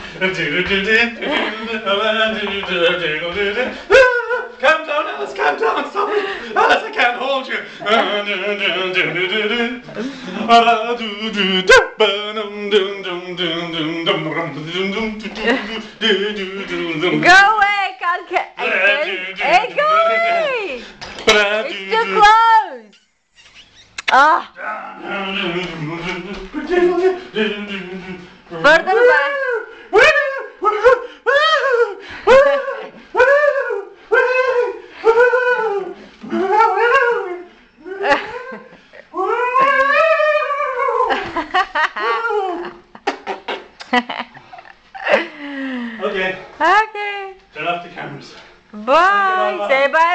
Calm down, Alice, calm down, stop it. Alice, I can't hold you. Go away, can't get. Hey, go away. It's too close. Ah. Further back. Okay. Okay. Turn off the cameras. Bye. Say bye.